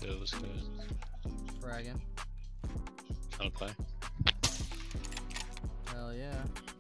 good? What's good? Fragging. Trying to play. Hell yeah.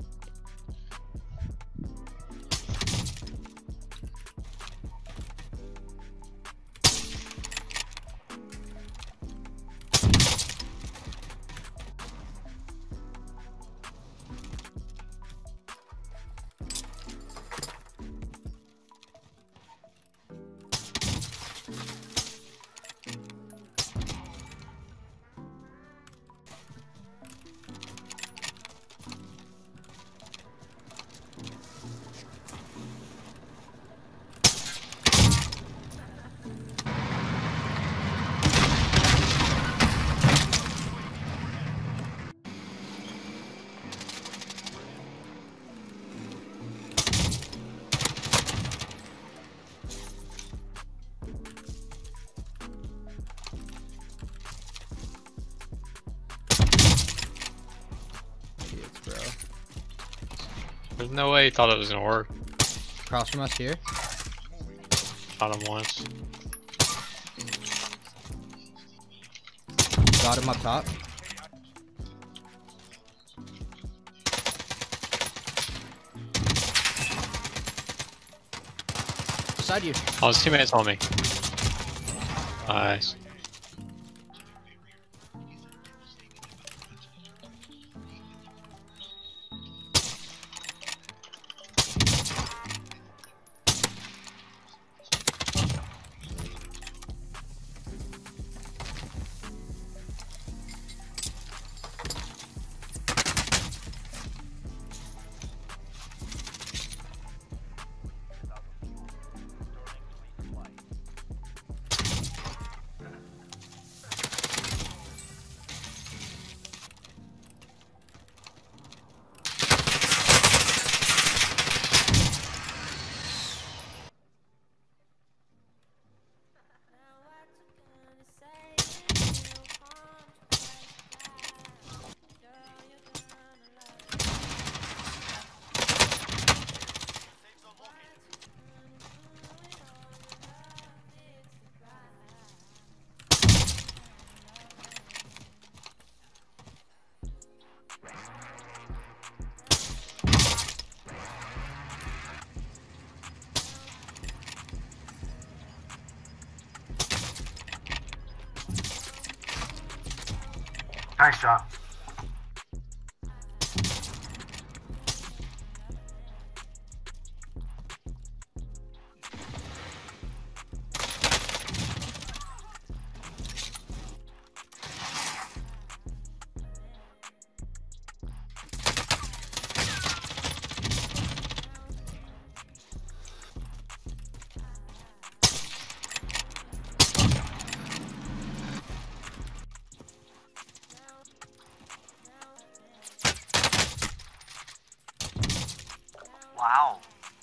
There's no way he thought it was gonna work. Across from us here. Shot him once. Got him up top. Beside you. Oh, his teammates on me. Nice. Nice shot. Wow.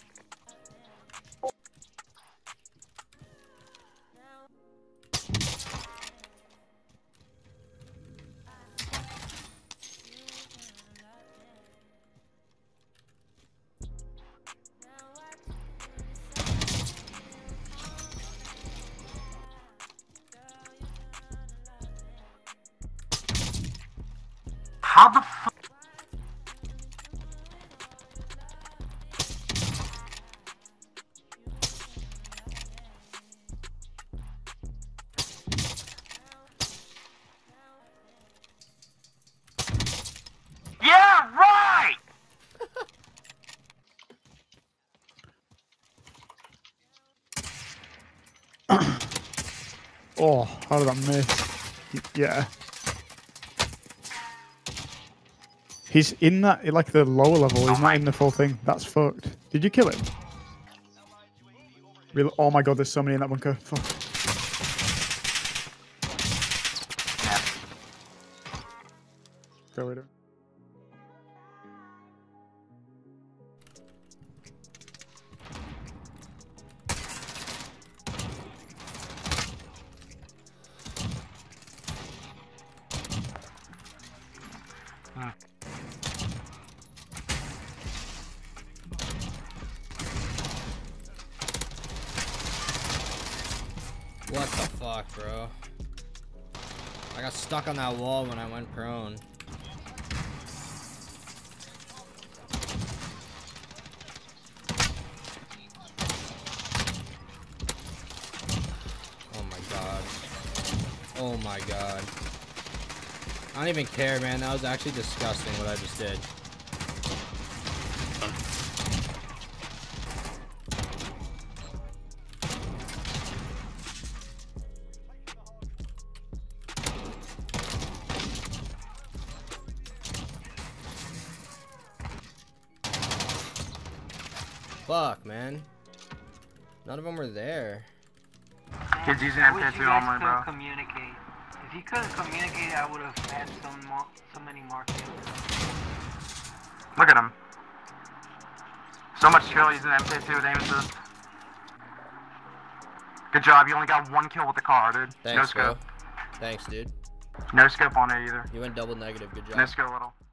How the fuck? Yeah, right! Oh, how did I miss? Yeah. He's in that, like the lower level. He's not in the full thing. That's fucked. Did you kill him? Really? Oh my god, there's so many in that bunker. Fuck. Go with it. What the fuck, bro? I got stuck on that wall when I went prone. Oh my god. Oh my god. I don't even care, man. That was actually disgusting what I just did. Fuck, man. None of them were there. Kids using I wish M2 you guys only, bro. could communicate. If you couldn't communicate, I would have had so many more kills. Look at him. So much skill using M2 with aim assist. Good job, you only got 1 kill with the car, dude. Thanks, no scope. bro. Thanks, dude. No scope on it either. You went double negative. Good job. No scope little.